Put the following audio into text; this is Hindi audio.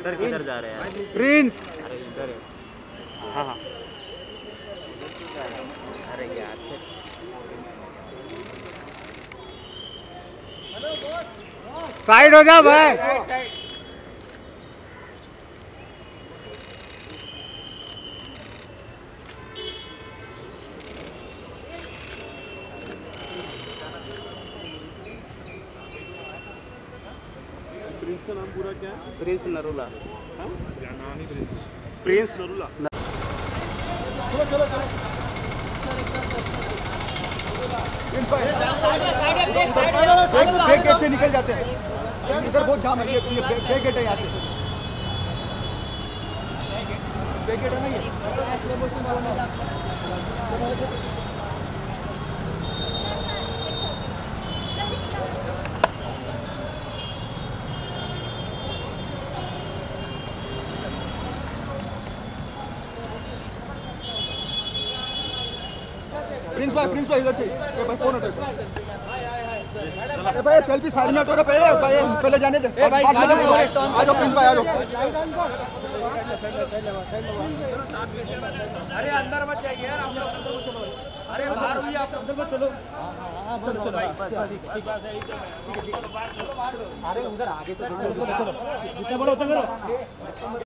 इधर किधर जा रहे हैं प्रिंस? अरे इधर है। हाँ हाँ अरे यार साइड हो जा भाई। प्रिंस का नाम पूरा क्या है? प्रिंस नरूला। प्रिंस नरूला। चलो चलो चलो बैक गेट से निकल जाते हैं। इधर बहुत जाम है। बैक गेट है यहाँ से। बैक गेट है ना ये। प्रिंस भाई इधर से भाई कौन है? अरे भाई सेल्फी साइड में तो भाई पहले जाने दे। आ जाओ प्रिंस भाई आ जाओ। अरे अंदर मत जाइए यार आप लोग। अरे बाहर हुई आप अंदर मत चलो। अरे उधर आगे चलो।